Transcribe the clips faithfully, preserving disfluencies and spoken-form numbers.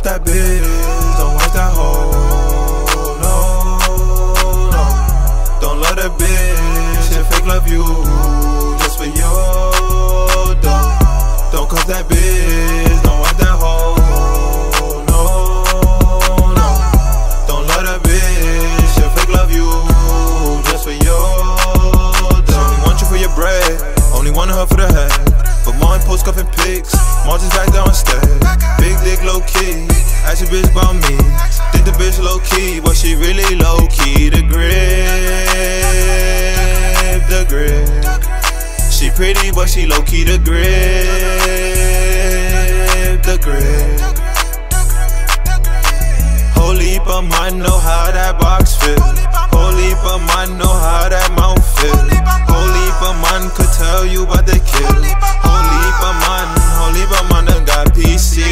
off that bitch, don't wipe that hoe. No, no. Don't love that bitch, she fake love you just for your dough. Don't cuff that bitch, don't wipe that hoe. No, no. Don't love that bitch, she fake love you just for your dough. Only want you for your bread, only want her for the head. But mom post cuffin' pics, mom just back down instead. Big dick low key, ask your bitch about me. Think the bitch low key, but she really low key. The grip, the grip. She pretty, but she low key. The grip, the grip. Whole heap of mine know how that box fit. Whole heap of mine know how that mouth fit. Whole heap of mine could tell you about the kid. Whole heap of mine, whole heap of mine done got P C,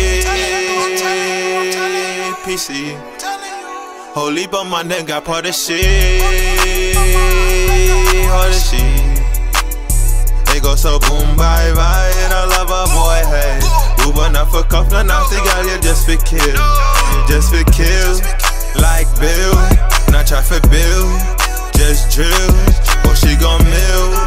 P C. Whole heap of mine done got part of shit, all the shit. They go so boom bye bye, and I love a boy, hey. Uber not for cuff, no nasty girl, you just for kill. You just for kill, like Bill. Not try for Bill, just drill, or she gon' mill.